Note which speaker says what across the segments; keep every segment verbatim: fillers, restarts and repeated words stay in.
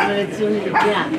Speaker 1: le lezioni di piano.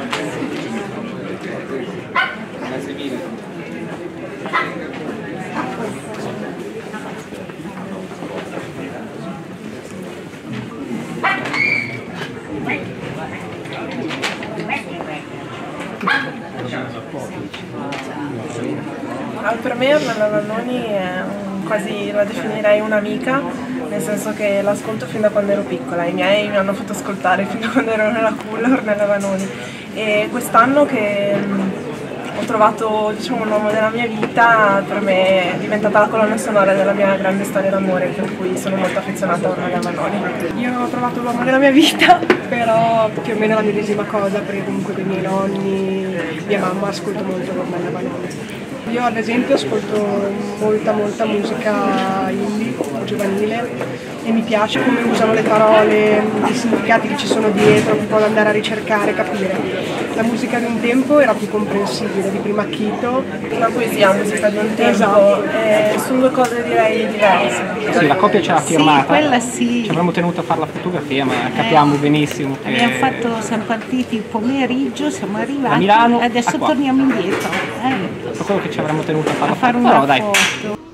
Speaker 2: Per me Ornella Vanoni è un, quasi la definirei un'amica, nel senso che l'ascolto fin da quando ero piccola, i miei mi hanno fatto ascoltare fin da quando ero nella culla Ornella Vanoni, e quest'anno che mh, ho trovato, diciamo, un uomo della mia vita, per me è diventata la colonna sonora della mia grande storia d'amore, per cui sono molto affezionata a Ornella Vanoni.
Speaker 3: Io ho trovato l'uomo della mia vita, però più o meno la medesima cosa, perché comunque dei miei nonni, mia mamma ascolta molto Ornella Vanoni. Io ad esempio ascolto molta molta musica indie, giovanile, e mi piace come usano le parole, i significati che ci sono dietro, un po' da andare a ricercare, capire. La musica di un tempo era più comprensibile, di prima Chito.
Speaker 2: La poesia, la musica di un tempo,
Speaker 3: esatto.
Speaker 2: eh, sono due cose direi diverse.
Speaker 4: Sì, la coppia ce l'ha firmata,
Speaker 5: sì, quella sì.
Speaker 4: Ci avremmo tenuto a fare la fotografia, ma capiamo eh, benissimo che...
Speaker 5: Abbiamo fatto, siamo partiti il pomeriggio, siamo arrivati,
Speaker 4: a Milano,
Speaker 5: adesso torniamo indietro. Eh.
Speaker 4: Per quello che ci avremmo tenuto a fare
Speaker 5: a
Speaker 4: la
Speaker 5: fare
Speaker 4: foto,
Speaker 5: una
Speaker 4: però dai.
Speaker 5: foto.